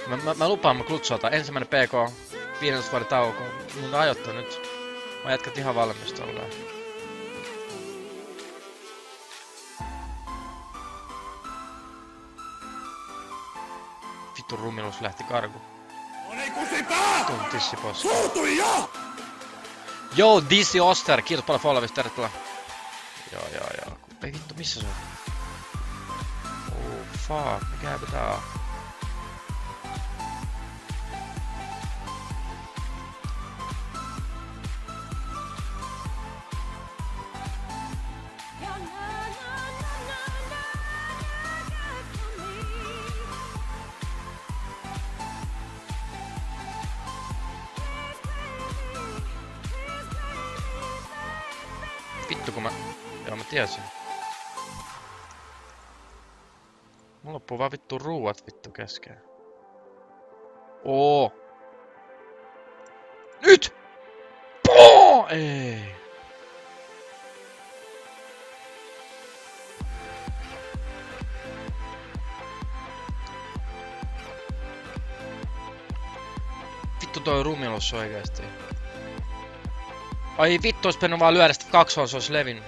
Mä lupaan, mä klutsotan. Ensimmäinen PK, 15 vuoden tauko. Mun ajoittaa nyt. Mä jatkat ihan valmista ollaan. Vittu rumilus lähti karku. Vittu tissiposka. Joo, Dizzy Oster, kiitos paljon followista, tervetuloa. Joo. Ei vittu, missä se on? Oh fuck, mikä pitää olla? Vittu kun mä... Joo mä tiesin. Mulla loppuu vaan vittu ruuat vittu kesken. Oo! Nyt! Poo! Ei! Vittu toi rumilus oikeesti. Ai vittu, ois pitänyt vaan lyödä sitä kaksoon, se ois levinnyt.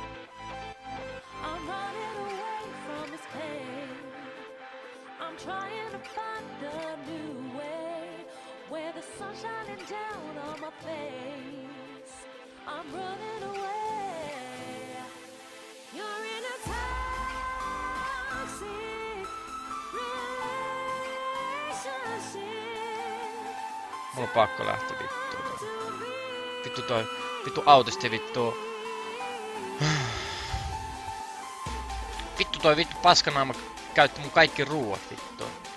Mulla on pakko lähteä vittuun. Vittu toi, vittu autisti vittu. Vittu toi vittu paskanaama käytti mun kaikki ruuat vittu.